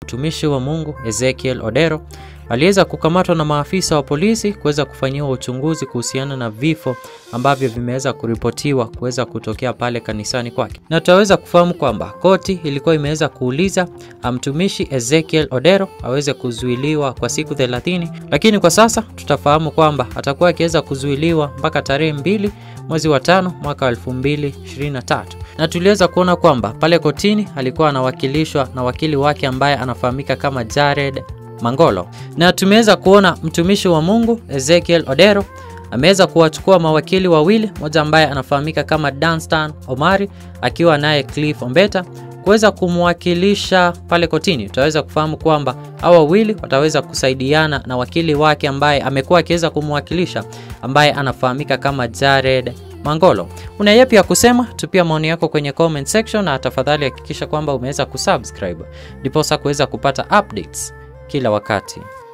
mtumishi wa Mungu Ezekiel Odero aliweza kukamatwa na maafisa wa polisi kuweza kufanyiwa uchunguzi kuhusiana na vifo ambavyo vimeweza kuripotiwa kuweza kutokea pale kanisani kwake. Na tutaweza kufahamu kwamba koti ilikuwa imeweza kuuliza mtumishi Ezekiel Odero aweze kuzuiliwa kwa siku 30, lakini kwa sasa tutafahamu kwamba atakuwa akiweza kuzuiliwa mpaka tarehe 2 mwezi wa 5 mwaka 2023. Na tuliweza kuona kwamba pale kotini alikuwa anawakilishwa na wakili wake ambaye anafahamika kama Jared Mangolo. Na tumeweza kuona mtumishi wa Mungu Ezekiel Odero ameweza kuwachukua mawakili wawili, mmoja ambaye anafahamika kama Danstan omari akiwa naye Cliff Ombeta kuweza kumwakilisha pale kotini. Tutaweza kufahamu kwamba hawa wawili wataweza kusaidiana na wakili wake ambaye amekuwa akiweza kumwakilisha ambaye anafahamika kama Jared Mangolo. Una yapi ya kusema? Tupia maoni yako kwenye comment section, na tafadhali hakikisha kwamba umeweza kusubscribe ndipo sasa kuweza kupata updates kila wakati.